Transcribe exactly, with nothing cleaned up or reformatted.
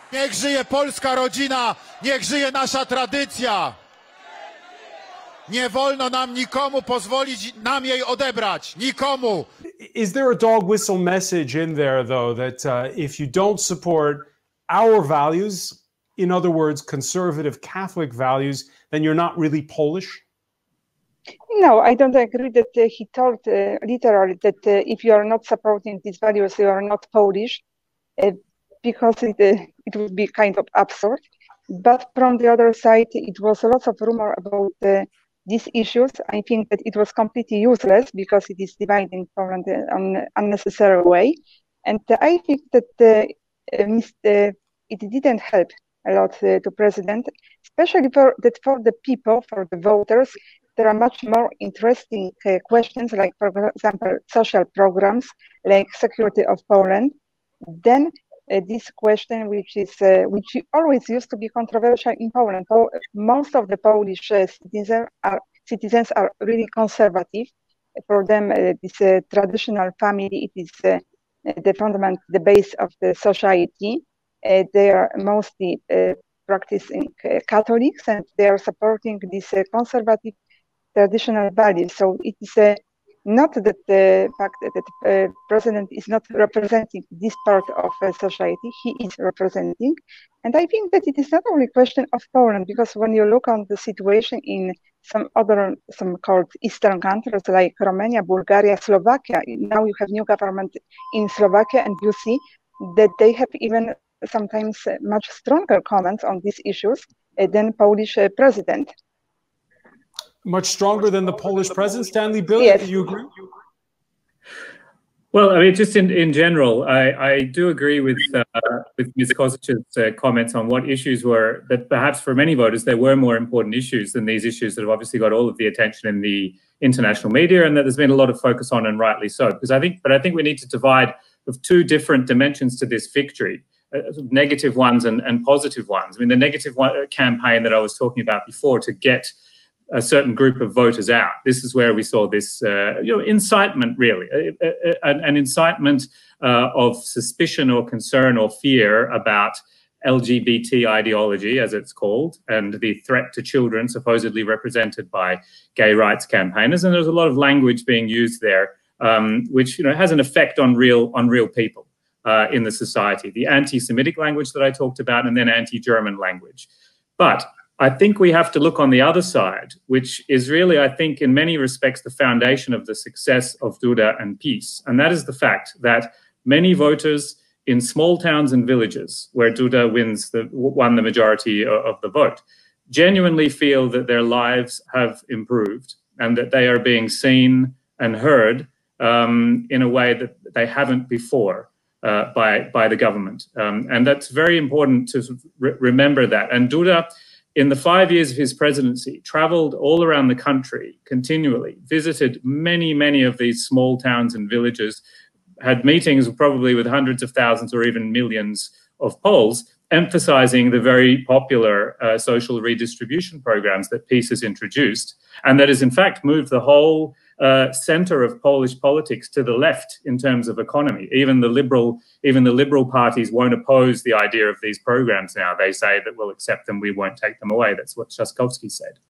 Niech żyje polska rodzina, niech żyje nasza tradycja. Nie wolno nam nikomu pozwolić nam jej odebrać. Nikomu. Is there a dog whistle message in there, though, that uh, if you don't support our values, in other words, conservative Catholic values, then you're not really Polish? No, I don't agree that uh, he told uh, literally that uh, if you are not supporting these values, you are not Polish, uh, because it, uh, it would be kind of absurd. But from the other side, it was lots of rumor about uh, these issues. I think that it was completely useless because it is dividing Poland in an unnecessary way. And uh, I think that uh, uh, it didn't help a lot uh, to president, especially for that for the people, for the voters. There are much more interesting uh, questions, like, for example, social programs, like security of Poland, than uh, this question, which is uh, which always used to be controversial in Poland. Po most of the Polish uh, citizens are citizens are really conservative. For them, uh, this uh, traditional family, it is uh, the fundament, the base of the society. Uh, they are mostly uh, practicing uh, Catholics, and they are supporting this uh, conservative traditional values. So it is uh, not that the fact that the uh, president is not representing this part of uh, society, he is representing. And I think that it is not only a question of Poland, because when you look on the situation in some other, some called Eastern countries like Romania, Bulgaria, Slovakia, now you have new government in Slovakia, and you see that they have even sometimes uh, much stronger comments on these issues uh, than Polish uh, president. Much stronger than the Polish president, Stanley Bill, yes. Do you agree? Well, I mean, just in, in general, I, I do agree with uh, with Miz Ćosic's uh, comments on what issues were, that perhaps for many voters, there were more important issues than these issues that have obviously got all of the attention in the international media, and that there's been a lot of focus on, and rightly so. Because I think, but I think we need to divide of two different dimensions to this victory, uh, negative ones and, and positive ones. I mean, the negative one, uh, campaign that I was talking about before to get a certain group of voters out. This is where we saw this, uh, you know, incitement, really, uh, uh, an, an incitement uh, of suspicion or concern or fear about L G B T ideology, as it's called, and the threat to children supposedly represented by gay rights campaigners. And there's a lot of language being used there, um, which, you know, has an effect on real on real people uh, in the society. The anti-Semitic language that I talked about, and then anti-German language. But I think we have to look on the other side, which is really, I think, in many respects, the foundation of the success of Duda and peace. And that is the fact that many voters in small towns and villages, where Duda wins the, won the majority of the vote, genuinely feel that their lives have improved and that they are being seen and heard um, in a way that they haven't before uh, by, by the government. Um, and that's very important to re remember that. And Duda, in the five years of his presidency, traveled all around the country continually, visited many, many of these small towns and villages, had meetings probably with hundreds of thousands or even millions of Poles, emphasizing the very popular uh, social redistribution programs that peace has introduced, and that has in fact moved the whole uh, center of Polish politics to the left in terms of economy. Even the liberal, even the liberal parties won't oppose the idea of these programs now. They say that we'll accept them, we won't take them away. That's what Trzaskowski said.